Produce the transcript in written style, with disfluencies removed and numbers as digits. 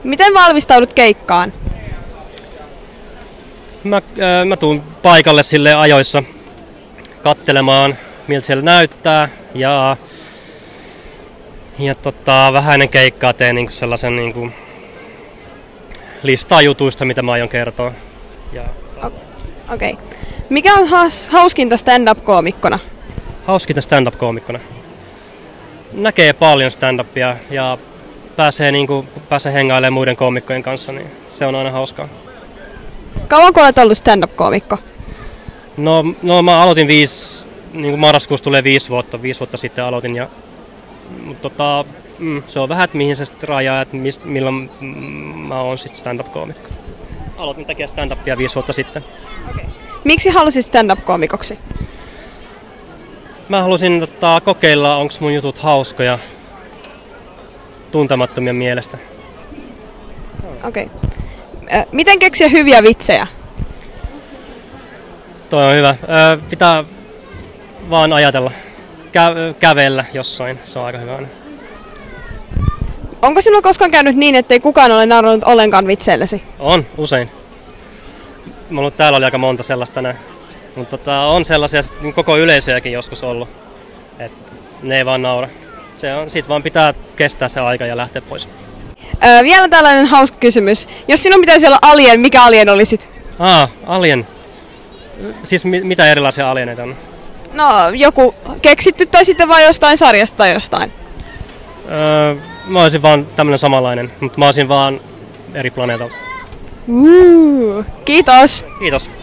Miten valmistaudut keikkaan? Mä tuun paikalle sille ajoissa kattelemaan, miltä siellä näyttää ja vähän ennen keikkaa teen niinku sellaisen niinku listaa jutuista, mitä mä aion kertoa. Okei. Mikä on hauskinta stand-up-koomikkona? Hauskinta stand-up-koomikkona? Näkee paljon stand-upia ja pääsee hengailemaan muiden koomikkojen kanssa, niin se on aina hauskaa. Kauanko olet ollut stand-up-koomikko? No mä aloitin niin marraskuussa tulee 5 vuotta sitten aloitin. Mutta se on vähän, että mihin se sitten rajaa, että milloin mä oon sitten stand-up-koomikko. Aloitin tekemään stand-upia 5 vuotta sitten. Okay. Miksi halusit stand-up-koomikoksi? Mä halusin kokeilla, onko mun jutut hauskoja tuntemattomien mielestä. Okei. Miten keksiä hyviä vitsejä? Toi on hyvä. Pitää vaan ajatella. Kävellä jossain, se on aika hyvä aina. Onko sinulla koskaan käynyt niin, ettei kukaan ole nauranut ollenkaan vitseillesi? On, usein. Täällä oli aika monta sellaista tänään. Mutta on sellaisia koko yleisöjäkin joskus ollut. Et ne ei vaan naura. Sit vaan pitää kestää se aika ja lähteä pois. Vielä tällainen hauska kysymys. Jos sinun pitäisi olla alien, mikä alien olisit? Alien. Siis mitä erilaisia alieneita on? No, joku keksitty tai sitten vaan jostain sarjasta tai jostain. Mä olisin vaan tämmönen samanlainen, mutta mä olisin vaan eri planeetalta. Kiitos! Kiitos.